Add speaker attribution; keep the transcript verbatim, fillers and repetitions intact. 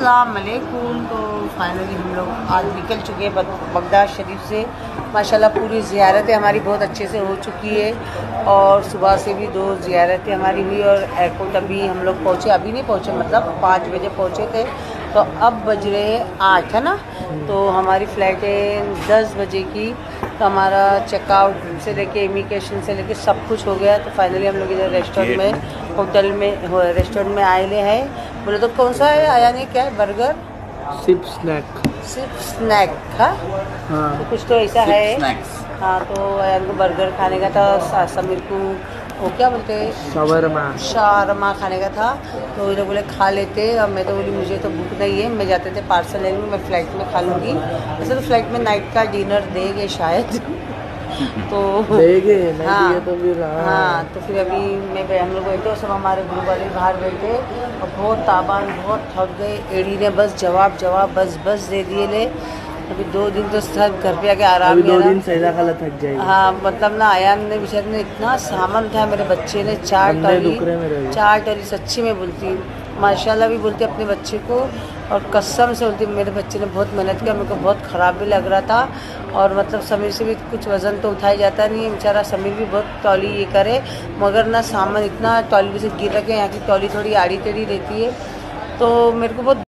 Speaker 1: अस्सलाम वालेकुम। तो फाइनली हम लोग आज निकल चुके हैं बगदाद शरीफ से। माशाल्लाह पूरी ज़ियारतें हमारी बहुत अच्छे से हो चुकी है और सुबह से भी दो ज़ियारतें हमारी हुई और एयरपोर्ट अभी हम लोग पहुँचे, अभी नहीं पहुँचे मतलब पाँच बजे पहुँचे थे, तो अब बज रहे हैं आठ, है ना। तो हमारी फ़्लाइट है दस बजे की, तो हमारा चेकआउट से लेके इमिग्रेशन से लेके सब कुछ हो गया। तो फाइनली हम लोग इधर रेस्टोरेंट में होटल में रेस्टोरेंट में आए ले हैं। बोले तो कौन सा है आया नहीं, क्या है? बर्गर
Speaker 2: सिप स्नैक
Speaker 1: सिर्फ स्नैक था।
Speaker 2: हाँ
Speaker 1: तो कुछ तो ऐसा है। हाँ, तो आया को बर्गर खाने का था, समीर को वो क्या बोलते हैं
Speaker 2: शवरमा
Speaker 1: शारमा खाने का था। तो ये लोग बोले खा लेते, अब मैं तो बोली मुझे तो भूख नहीं है, मैं जाते थे पार्सल लेने में, मैं फ़्लाइट में खा लूँगी। ऐसे तो फ़्लाइट में नाइट का डिनर देंगे शायद तो
Speaker 2: देंगे नहीं
Speaker 1: हाँ
Speaker 2: दिए तो फिर हाँ,
Speaker 1: हाँ तो फिर अभी मैं हम लोग बैठे और सब हमारे ग्रुप वाले बाहर बैठे और बहुत ताबान बहुत थक गए। एडी ने बस जवाब जवाब बस बस दे दिए ले। अभी दो दिन तो सब घर पे आके आराम
Speaker 2: अभी दो
Speaker 1: किया।
Speaker 2: दिन सैदा खाला थक जाएगी।
Speaker 1: हाँ मतलब ना आयान ने बेचारे ने इतना सामान उठाया, मेरे बच्चे ने चार टॉली चार टॉली सच्ची में बोलती माशाल्लाह भी बोलती अपने बच्चे को, और कसम से बोलती मेरे बच्चे ने बहुत मेहनत किया। मेरे को बहुत ख़राब भी लग रहा था, और मतलब समीर से भी कुछ वज़न तो उठाया जाता नहीं है, बेचारा समीर भी बहुत टॉली ये करे, मगर ना सामान इतना टॉली से गिर रखे। यहाँ की टॉली थोड़ी आड़ी टेढ़ी रहती है, तो मेरे को बहुत